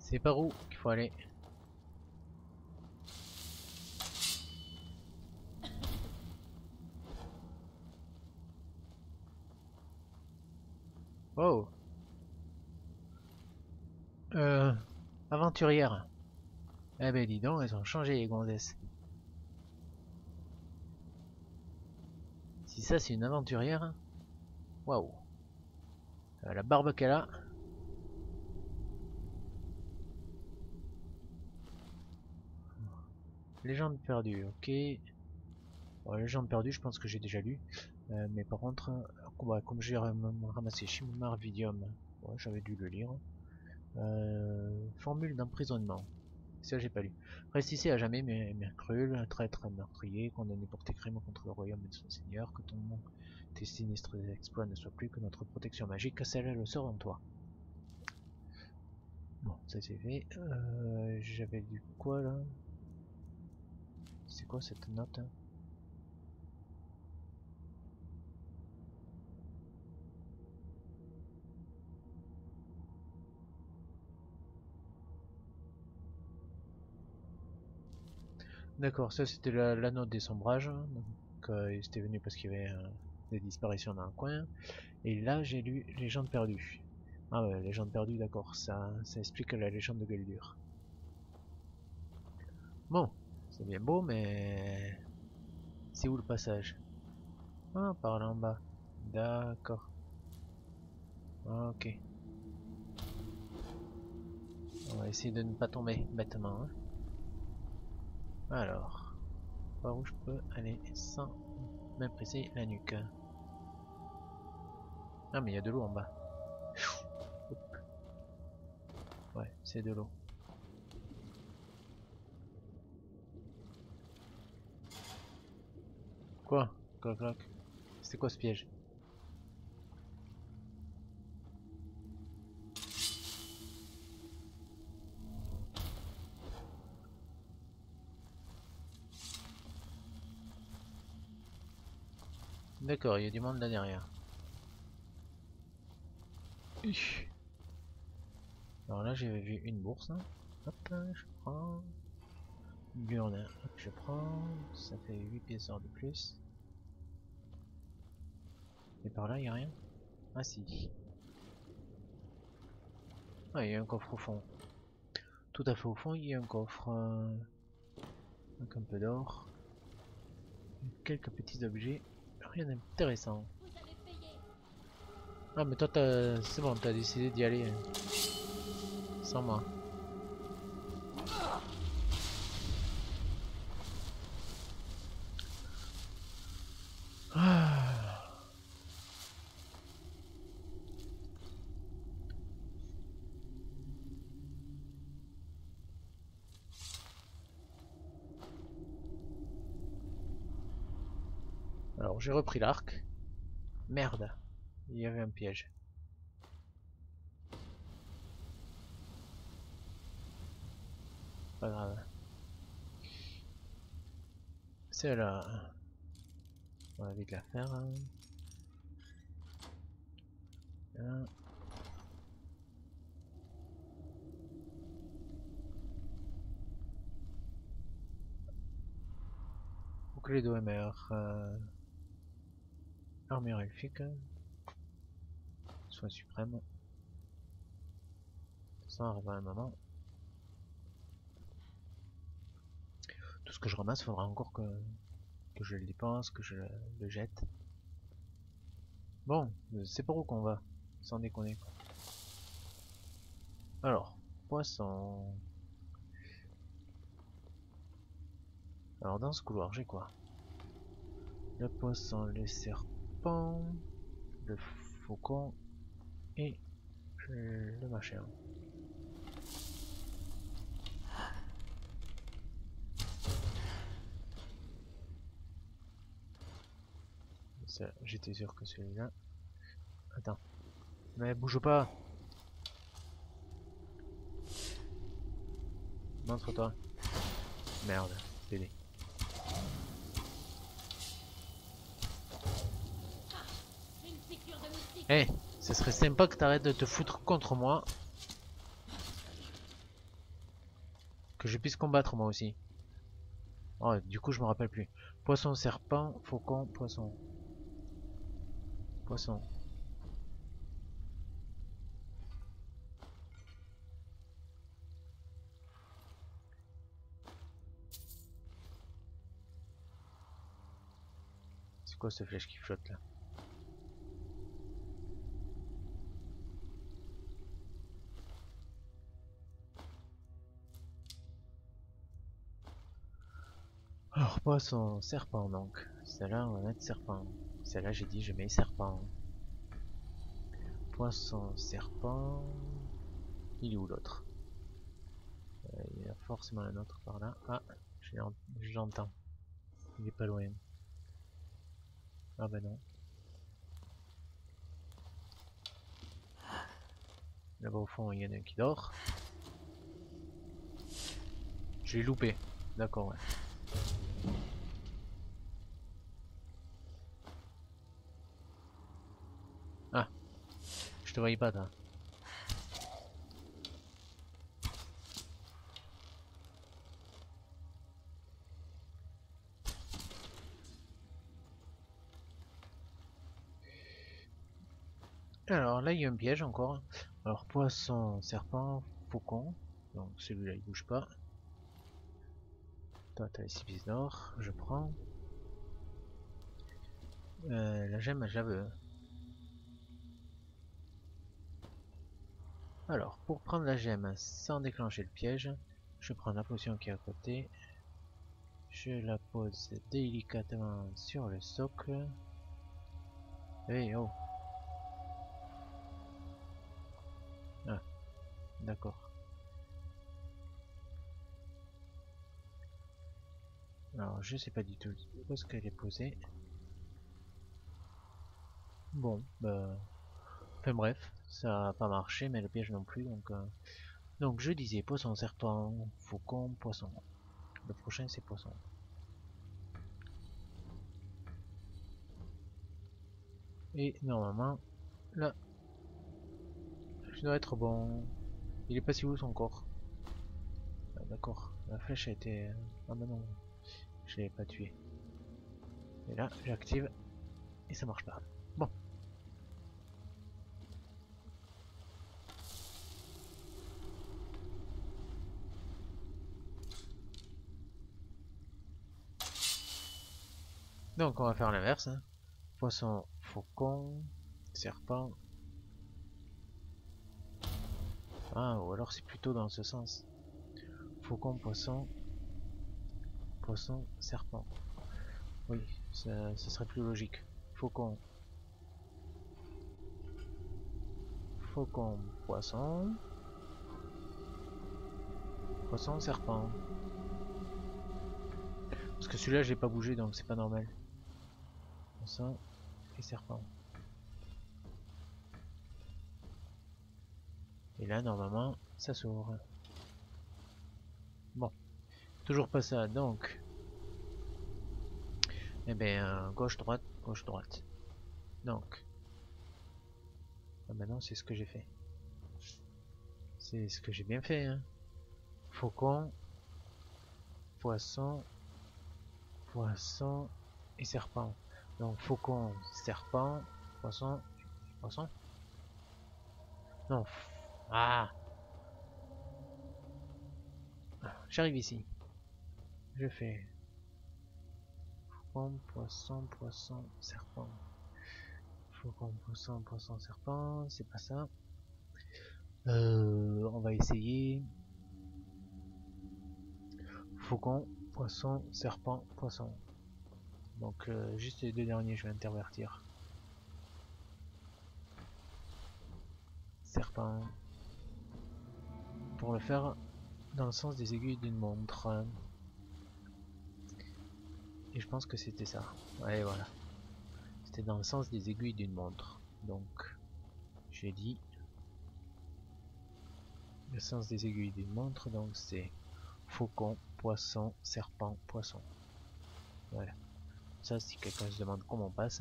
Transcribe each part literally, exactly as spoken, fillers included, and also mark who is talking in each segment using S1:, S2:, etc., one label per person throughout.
S1: C'est par où qu'il faut aller? Oh. Euh... Aventurière. Eh ben dis donc, elles ont changé les gonzesses. Si ça c'est une aventurière, waouh. Euh, la barbe qu'elle a. Légende perdue, ok. Bon, Légende perdue, je pense que j'ai déjà lu. Euh, mais par contre, ouais, comme j'ai ramassé Chimarvidium, ouais, j'avais dû le lire. Euh, formule d'emprisonnement. Ça j'ai pas lu. Reste ici à jamais, mais Mercrul, traître meurtrier, condamné pour tes crimes contre le royaume et son seigneur, que ton nom, tes sinistres exploits ne soient plus que notre protection magique, celle le sort en toi. Bon, ça c'est fait. Euh, J'avais lu quoi là? C'est quoi cette note? D'accord, ça c'était la, la note des sombrages. Donc euh, c'était venu parce qu'il y avait euh, des disparitions dans le coin. Et là j'ai lu Légende perdue. Ah ouais, Légende perdue, d'accord, ça, ça explique la légende de Guldur. Bon, c'est bien beau, mais c'est où le passage? Ah, par là en bas. D'accord. Ok. On va essayer de ne pas tomber bêtement. Hein. Alors, par où je peux aller sans me presser la nuque? Ah, mais il y a de l'eau en bas. Ouais, c'est de l'eau. Quoi? Cloc cloc. C'était quoi ce piège? D'accord, il y a du monde là derrière. Uf. Alors là, j'ai vu une bourse. Hein. Hop, je prends. Burne, je prends. Ça fait huit pièces d'or de plus. Et par là, il n'y a rien? Ah si. Ah, il y a un coffre au fond. Tout à fait au fond, il y a un coffre. Euh, avec un peu d'or. Quelques petits objets. Rien d'intéressant. Ah, mais toi, c'est bon, t'as décidé d'y aller. Hein. Sans moi. Ah. Alors, j'ai repris l'arc. Merde, il y avait un piège. Pas grave. C'est là. On va vite la faire. Hein. Hein. Bouclier d'O M R. Euh... Armure elfique. Soin suprême. Ça arrive à un moment. Tout ce que je ramasse, faudra encore que, que je le dépense, que je le, le jette. Bon, c'est par où qu'on va, sans déconner quoi. Alors, poisson. Alors dans ce couloir, j'ai quoi? Le poisson, le serpent, le faucon et le machin. J'étais sûr que celui-là. Attends. Mais bouge pas. Montre-toi. Merde, bébé. Eh, hey, ce serait sympa que t'arrêtes de te foutre contre moi. Que je puisse combattre moi aussi. Oh, du coup je me rappelle plus. Poisson, serpent, faucon, poisson. Poisson. C'est quoi cette flèche qui flotte là? Alors poisson, serpent donc. Celle-là on va mettre serpent. Celle-là j'ai dit je mets serpent. Poisson, serpent. Il est où l'autre? euh, Il y a forcément un autre par là. Ah, je l'entends. Il est pas loin. Ah bah non. Là-bas au fond il y en a un qui dort. J'ai loupé. D'accord, ouais. Ah, je te voyais pas toi. Alors là il y a un piège encore. Alors poisson, serpent, faucon. Donc celui-là il bouge pas. Toi t'as les six pièces d'or, je prends. Euh, la gemme je la veux. Alors pour prendre la gemme sans déclencher le piège, je prends la potion qui est à côté. Je la pose délicatement sur le socle. Hey oh. Ah, d'accord. Alors je sais pas du tout où est-ce qu'elle est posée. Bon, bah... Enfin bref, ça a pas marché, mais le piège non plus, donc... Euh... Donc je disais poisson, serpent, faucon, poisson. Le prochain c'est poisson. Et normalement, là, je dois être bon. Il est passé où son corps? Ah, d'accord, la flèche a été... Ah bah non, je l'avais pas tué. Et là, j'active, et ça marche pas. Bon. Donc on va faire l'inverse. Hein. Poisson, faucon, serpent. Ah, ou alors c'est plutôt dans ce sens. Faucon, poisson, poisson, serpent. Oui, ça, ça serait plus logique. Faucon. Faucon, poisson. Poisson, serpent. Parce que celui-là, j'ai pas bougé, donc c'est pas normal. Poisson et serpent. Et là, normalement, ça s'ouvre. Bon. Toujours pas ça, donc... Eh bien, gauche-droite, gauche-droite. Donc... Ah bah non, c'est ce que j'ai fait. C'est ce que j'ai bien fait, hein. Faucon, poisson, poisson et serpent. Donc faucon, serpent, poisson, poisson. Non. Ah. J'arrive ici. Je fais faucon, poisson, poisson, serpent. Faucon, poisson, poisson, serpent. C'est pas ça. Euh, on va essayer. Faucon, poisson, serpent, poisson. Donc euh, juste les deux derniers, je vais intervertir. Serpent. Pour le faire dans le sens des aiguilles d'une montre. Et je pense que c'était ça. Ouais, voilà. C'était dans le sens des aiguilles d'une montre. Donc, j'ai dit le sens des aiguilles d'une montre. Donc, c'est faucon, poisson, serpent, poisson. Voilà. Ça, si quelqu'un se demande comment on passe.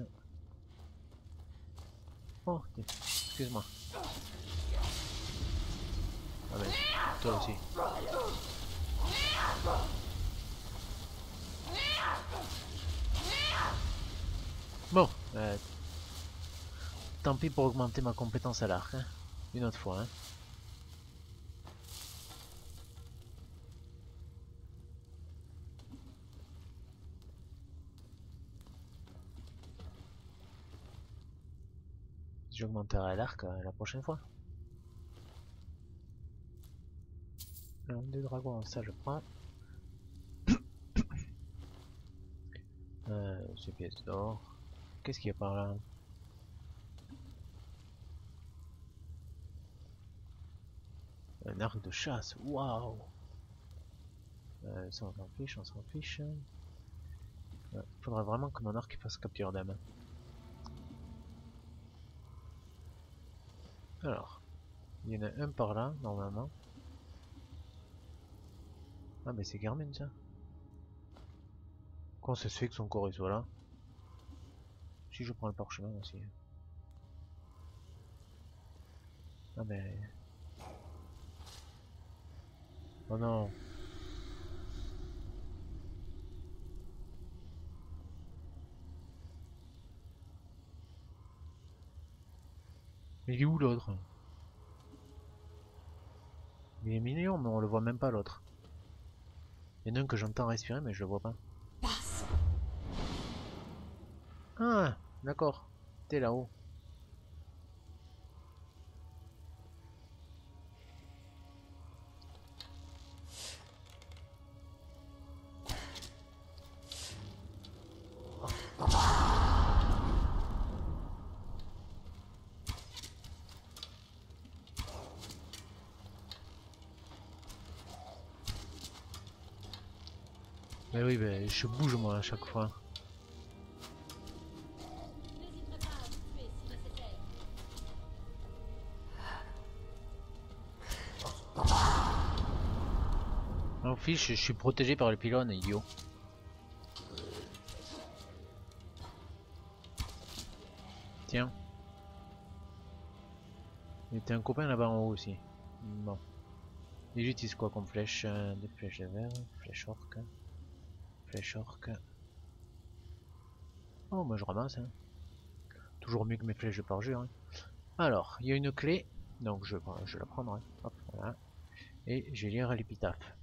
S1: Oh, excuse-moi. Ah ben, toi aussi. Bon, euh, tant pis pour augmenter ma compétence à l'arc, hein. Une autre fois. Hein. J'augmenterai l'arc euh, la prochaine fois. Alors, des dragons, ça je prends. Euh, ces pièces d'or. Qu'est-ce qu'il y a par là? Un arc de chasse, waouh! Euh, ça on s'en fiche, on s'en fiche. Il faudrait vraiment que mon arc fasse capture d'âme. Alors, il y en a un par là, normalement. Ah mais c'est Garmin ça. Comment ça se fait que son corps soit là? Si je prends le parchemin aussi. Ah mais... Oh non. Mais il est où l'autre? Il est mignon mais on le voit même pas l'autre. Il y en a un que j'entends respirer mais je le vois pas. Ah d'accord. T'es là-haut. Mais oui, ben, je bouge moi à chaque fois. En fiche, je suis protégé par le pylône, idiot. Tiens. Il était un copain là-bas en haut aussi. Bon. Et j'utilise quoi comme flèche? Des flèches de verre, flèche orque. Flèche orque. Oh, moi je ramasse. Hein. Toujours mieux que mes flèches de parjure. Hein. Alors, il y a une clé. Donc je, je la prendrai. Hop, voilà. Et je vais lire l'épitaphe.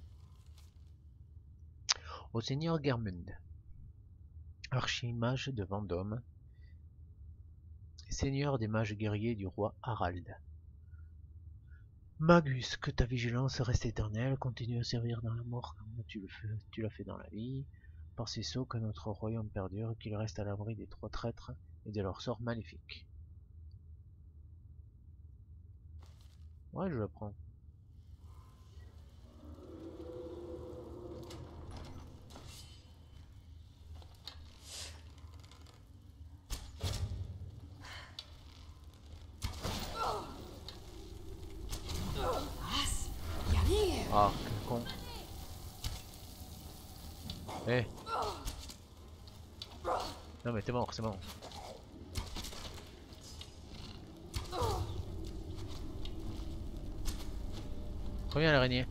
S1: Au seigneur Germund, archimage de Vendôme, seigneur des mages guerriers du roi Harald. Magus, que ta vigilance reste éternelle, continue à servir dans la mort comme tu le fais, tu l'as fait dans la vie. Par ces sceaux que notre royaume perdure, qu'il reste à l'abri des trois traîtres et de leur sort maléfique. Ouais, je le prends. Ah, quel con. Eh. Hey. Non mais t'es mort, c'est bon. Combien l'araignée?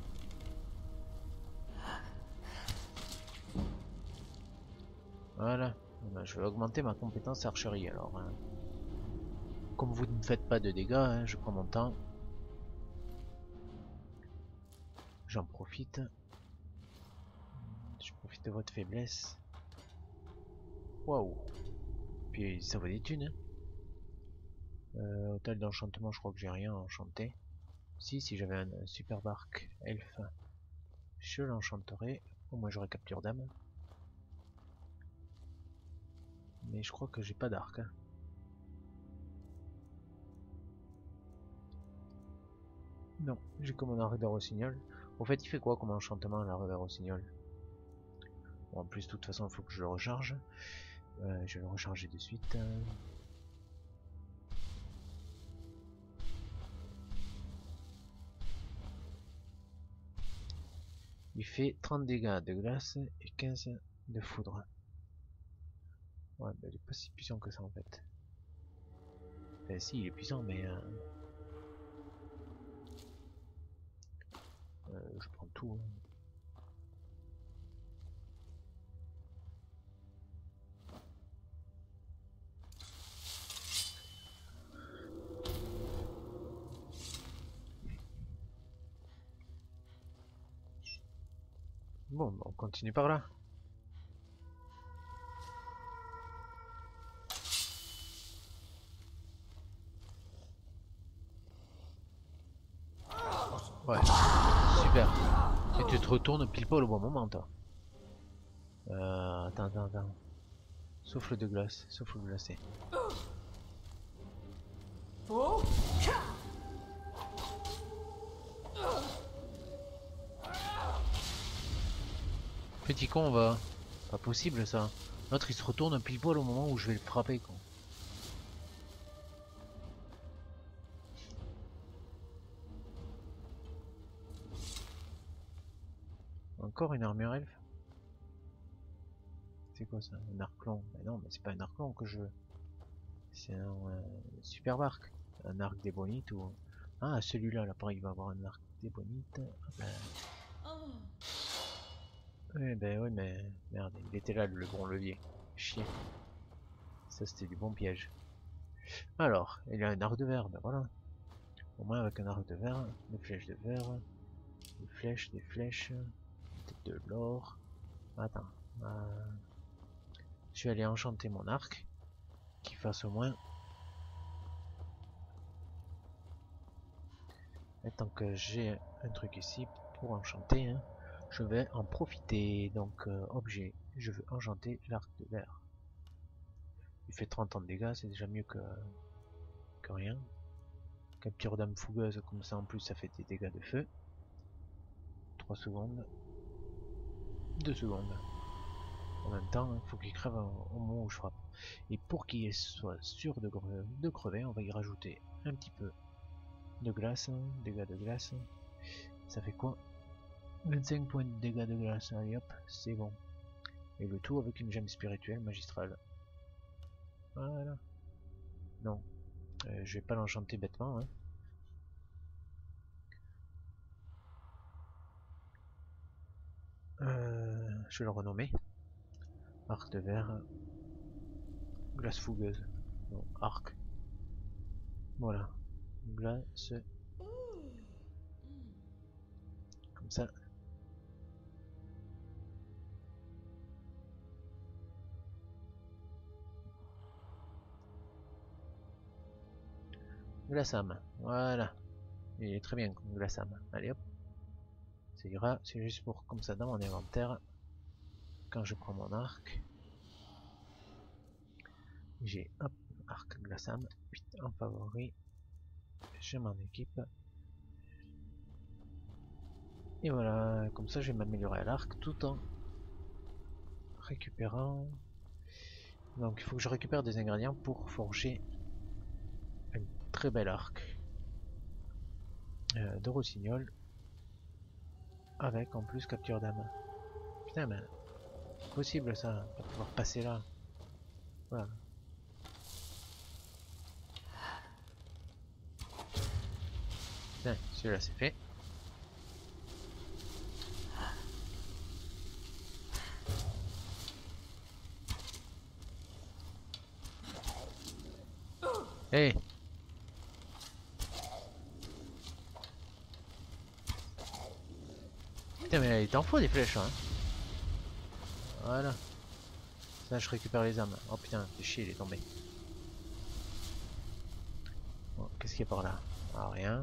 S1: Voilà. Je vais augmenter ma compétence archerie alors. Hein. Comme vous ne faites pas de dégâts, hein, je prends mon temps. J'en profite. Je profite de votre faiblesse. Waouh. Puis ça vaut des thunes. Hein. Euh, hôtel d'enchantement, je crois que j'ai rien enchanté. Si, si j'avais un, un super arc elfe, je l'enchanterais. Au moins j'aurais capture d'âme. Mais je crois que j'ai pas d'arc. Hein. Non, j'ai comme un arc de rossignol. Au fait, il fait quoi comme enchantement l'arc de rossignol? Bon, en plus, de toute façon, il faut que je le recharge. Euh, je vais le recharger de suite. Il fait trente dégâts de glace et quinze de foudre. Ouais, bah, il est pas si puissant que ça en fait. Enfin, si, il est puissant, mais. Euh... Euh, je prends tout. Hein. Bon, bah, on continue par là. Ouais, super. Et tu te retournes pile poil au bon moment, toi. Euh, attends, attends, attends. Souffle de glace, souffle glacé. Petit con, va. Pas possible ça. L'autre il se retourne pile poil au moment où je vais le frapper, quoi. Encore une armure elfe. C'est quoi ça? Un arc long? Mais non, mais c'est pas un arc long que je veux. C'est un euh, super arc. Un arc d'ébonite ou... Ah, celui-là, là, pareil, il va avoir un arc d'ébonite. Ben... Oui, ben oui, mais... Merde, il était là, le bon levier. Chier. Ça, c'était du bon piège. Alors, il a un arc de verre, ben voilà. Au moins, avec un arc de verre, des flèches de verre, des flèches, des flèches, peut-être de l'or. Attends. Euh... Je vais aller enchanter mon arc, qui fasse au moins... Et tant que j'ai un truc ici pour enchanter, hein, je vais en profiter. Donc, euh, objet, je veux enchanter l'arc de verre. Il fait trente ans de dégâts, c'est déjà mieux que, que rien. Capture d'âme fougueuse, comme ça en plus ça fait des dégâts de feu. trois secondes. deux secondes. En même temps, il faut qu'il crève au moment où je frappe. Et pour qu'il soit sûr de, de crever, on va y rajouter un petit peu de glace, dégâts de glace. Ça fait quoi? vingt-cinq points de dégâts de glace, allez hop, c'est bon. Et le tout avec une gemme spirituelle magistrale. Voilà. Non, euh, je vais pas l'enchanter bêtement. Hein. Euh, je vais le renommer. Arc de verre. Glace fougueuse. Non, arc. Voilà. Glace. Comme ça. Glaçam. Voilà. Il est très bien, Glaçam. Allez hop. Ça ira. C'est juste pour comme ça dans mon inventaire. Quand je prends mon arc. J'ai hop. Arc Glaçam. En favori. Je m'en équipe. Et voilà. Comme ça je vais m'améliorer à l'arc tout en récupérant. Donc il faut que je récupère des ingrédients pour forger un très bel arc euh, de rossignol avec en plus capture d'âme. Putain mais possible ça, pas pouvoir passer là. Voilà. Putain, celui-là c'est fait. Hey. Putain mais il t'en faut des flèches hein. Voilà. Ça je récupère les âmes. Oh putain, c'est chier, il est tombé. Bon, qu'est-ce qu'il y a par là? Ah rien.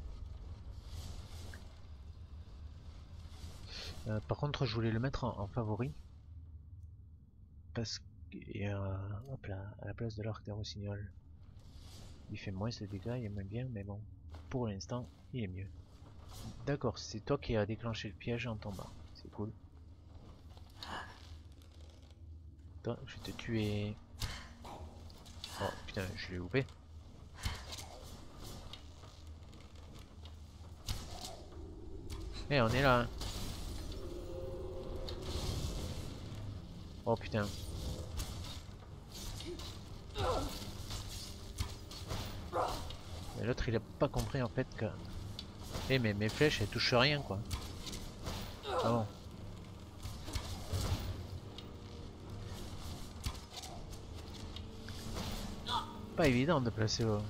S1: Euh, par contre je voulais le mettre en, en favori. Parce que euh, hop là, à la place de l'arc des rossignols. Il fait moins de dégâts, il est moins bien, mais bon. Pour l'instant, il est mieux. D'accord, c'est toi qui as déclenché le piège en tombant. C'est cool. Toi, je vais te tuer. Oh putain, je l'ai loupé. Eh, on est là. Hein. Oh putain. L'autre il a pas compris en fait que... Eh mais mes flèches elles touchent rien quoi. Ah bon. Pas évident de placer au...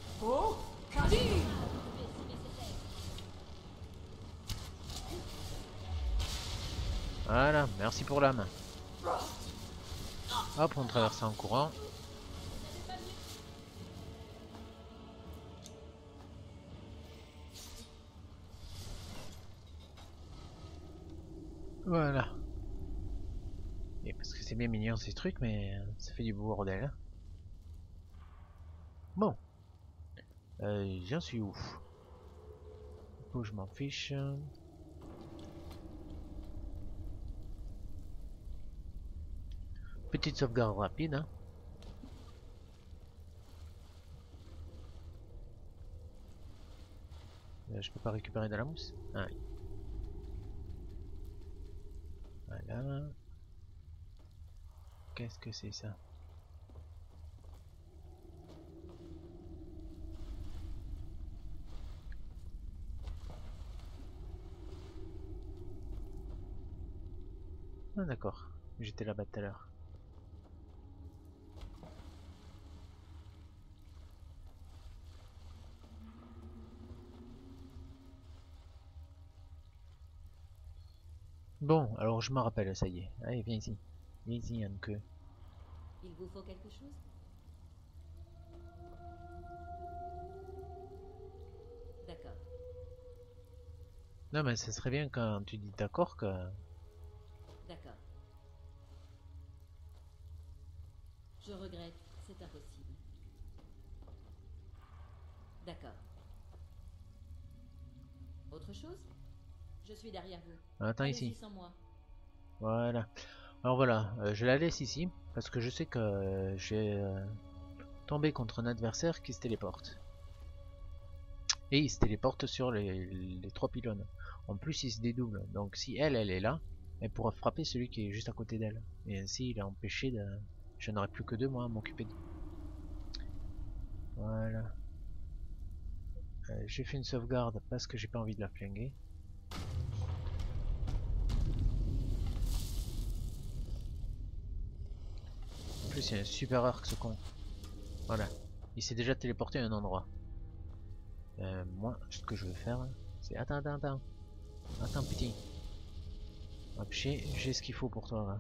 S1: Voilà, merci pour l'âme. Hop, on traverse en courant. Voilà. Et parce que c'est bien mignon ces trucs, mais ça fait du bordel. Bon. Euh, J'en suis où? Du coup, je m'en fiche. Petite sauvegarde rapide. Hein. Euh, je peux pas récupérer de la mousse. Ah oui. Voilà. Qu'est-ce que c'est ça? Ah d'accord. J'étais là-bas tout à l'heure. Bon, alors je me rappelle, ça y est. Allez, viens ici. Viens ici, Yann, que.
S2: Il vous faut quelque chose? D'accord.
S1: Non, mais ça serait bien quand tu dis d'accord que.
S2: D'accord. Je regrette, c'est impossible. D'accord. Autre chose? Je suis derrière vous.
S1: Attends
S2: Allez-y
S1: ici.
S2: sans moi.
S1: Voilà. Alors voilà, euh, je la laisse ici parce que je sais que euh, j'ai euh, tombé contre un adversaire qui se téléporte. Et il se téléporte sur les, les trois pylônes. En plus, il se dédouble. Donc si elle, elle est là, elle pourra frapper celui qui est juste à côté d'elle. Et ainsi, il est empêché de. Je n'aurai plus que deux moi à m'occuper de. Voilà. Euh, j'ai fait une sauvegarde parce que j'ai pas envie de la flinguer. En plus, il y a un super arc ce con. Voilà. Il s'est déjà téléporté à un endroit. Euh, moi, ce que je vais faire, c'est... Attends, attends, attends. Attends, petit. Hop, j'ai ce qu'il faut pour toi, là.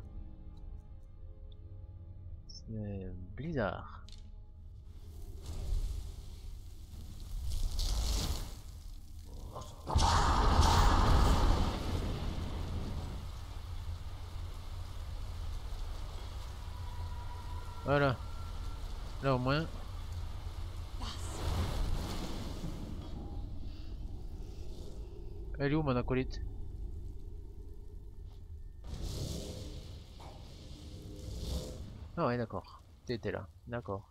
S1: Euh, Blizzard. Voilà. Là, au moins... Elle est où, mon acolyte? Ah ouais, d'accord. T'étais là. D'accord.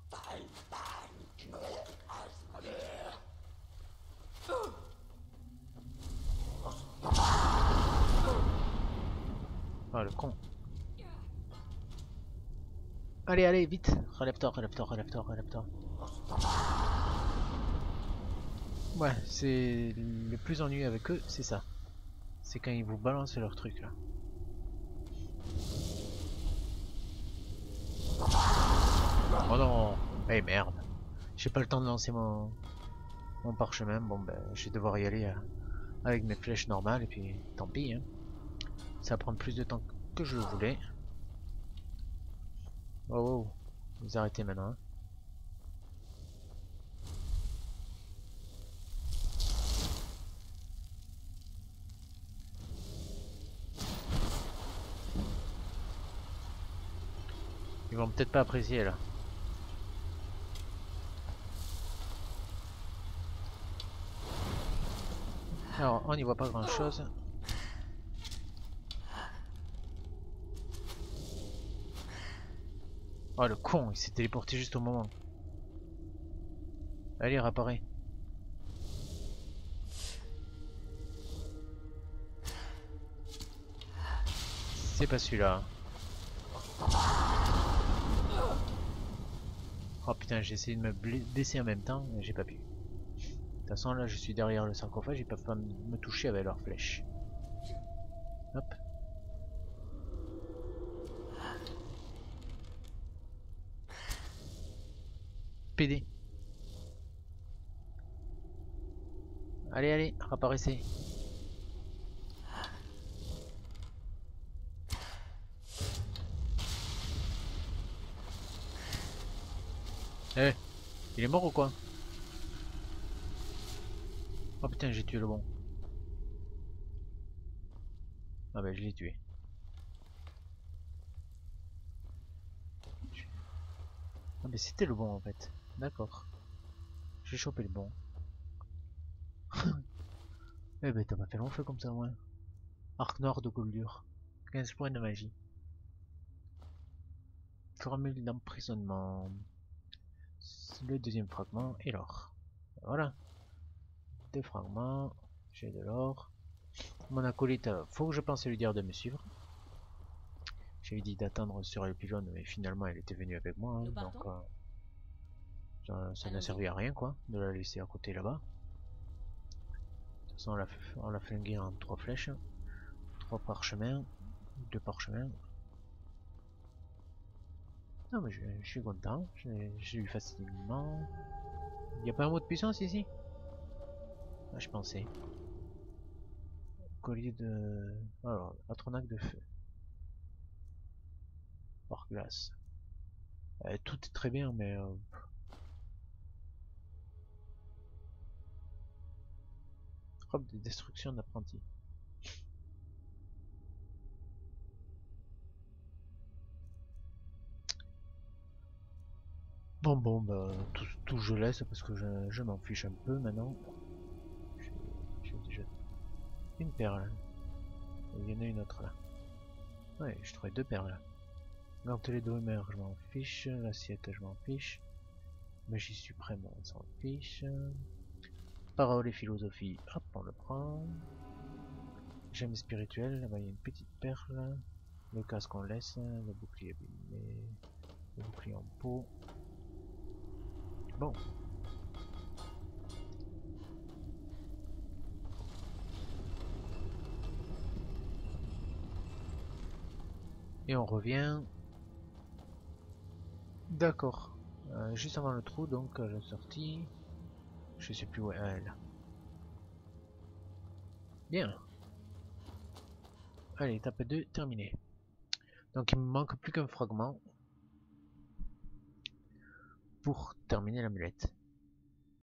S1: Ah, le con. Allez, allez, vite. Relève-toi, relève-toi, relève-toi, relève-toi. Ouais, c'est le plus ennuyeux avec eux, c'est ça. C'est quand ils vous balancent leur truc, là. Oh non. Eh merde. J'ai pas le temps de lancer mon, mon parchemin. Bon, ben, je vais devoir y aller euh, avec mes flèches normales, et puis tant pis, hein. Ça va prendre plus de temps que je le voulais. Oh, oh. Vous arrêtez maintenant, hein. Ils vont peut-être pas apprécier, là. Alors, on n'y voit pas grand-chose. Oh, le con, il s'est téléporté juste au moment. Allez, réapparais. C'est pas celui-là. Oh putain, j'ai essayé de me blesser en même temps, mais j'ai pas pu. De toute façon, là, je suis derrière le sarcophage, ils peuvent pas me toucher avec leurs flèches. Hop. P D. Allez, allez, réapparaissez. Eh, il est mort ou quoi? Oh putain, j'ai tué le bon. Ah bah je l'ai tué. Ah mais c'était le bon en fait. D'accord. J'ai chopé le bon. Eh ben t'as pas fait long feu comme ça moi. Arc noir de Goldur. quinze points de magie. Formule d'emprisonnement. Le deuxième fragment et l'or. Voilà. Deux fragments. J'ai de l'or. Mon acolyte, faut que je pense à lui dire de me suivre. J'ai dit d'attendre sur le pylône, mais finalement elle était venue avec moi, hein, donc euh, ça, ça n'a servi à rien quoi, de la laisser à côté là-bas. De toute façon on l'a, on l'a flingué en trois flèches, trois parchemins, deux parchemins. Non mais je, je suis content, j'ai eu facilement. Il n'y a pas un mot de puissance ici? Ah, je pensais. Collier de... Alors, Atronac de feu. Par glace. Euh, tout est très bien, mais... Euh... Robe de destruction d'apprenti. Bon, bon, bah, tout, tout je laisse parce que je, je m'en fiche un peu maintenant. J'ai déjà une perle. Il y en a une autre là. Ouais, je trouvais deux perles là. Gantelet de rumeur, je m'en fiche. L'assiette, je m'en fiche. Magie suprême, on s'en fiche. Parole et philosophie, hop, on le prend. Gemme spirituelle, là-bas il y a une petite perle. Le casque on laisse. Le bouclier abîmé. Le bouclier en peau. Bon. Et on revient. D'accord. Euh, juste avant le trou, donc euh, la sortie. Je sais plus où elle. Bien. Allez, étape deux, terminé. Donc il me manque plus qu'un fragment pour terminer l'amulette.